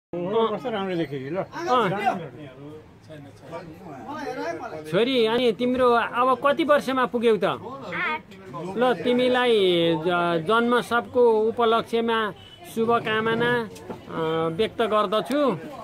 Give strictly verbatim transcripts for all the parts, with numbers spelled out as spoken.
छोरी अनि तिम्रो अब कति वर्षमा पुग्यौ त? ल तिमीलाई जन्म सबको उपलक्ष्यमा शुभकामना व्यक्त गर्दछु।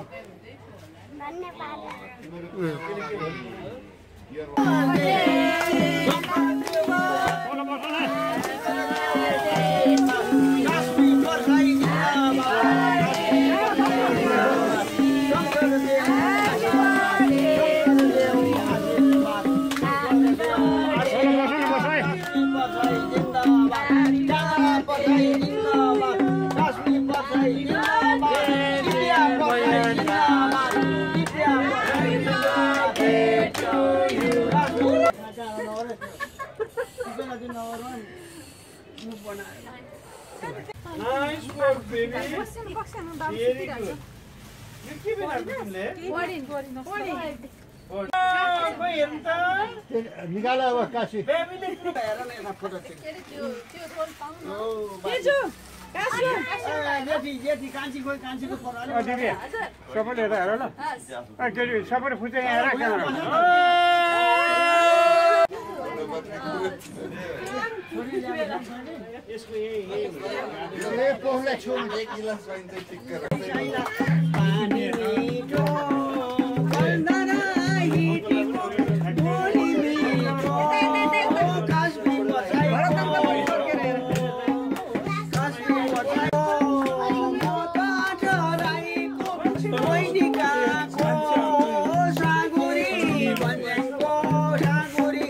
Nice work, baby. Very good. You keep it up, Timle. Boarding, boarding, boarding. निकाला अब Kashi Baby, let's go. Photo के जो काशी जेठी जेठी कान्छी खोइ कान्छीको फोटो अ दिव्या सबैले हेर हेर ल अ केटी सबैले फुच्चा यहाँ राख यसको यही ए पोहला छोड एक गिलास पानी चाहिँ ठिक गरेर पानी मिठो बन्दना हिटीको बोली मिठो काश्मी बसाइ काश्मी बसाइ काठराईको कोइनिकाको सागुरी भन्जेको सागुरी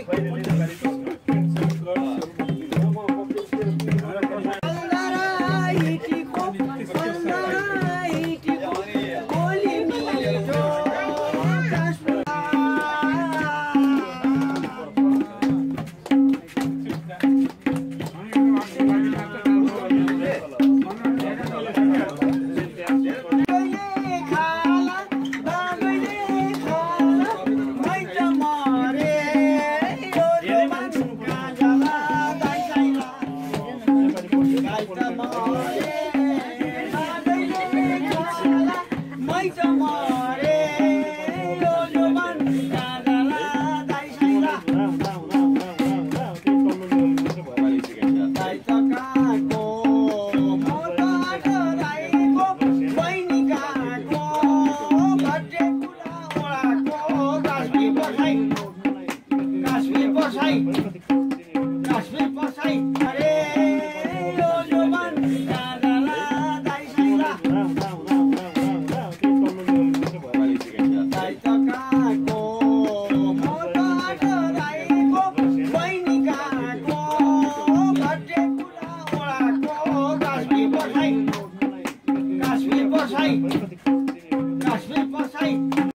Kashwi, Kashwi, Kashwi, Kashwi.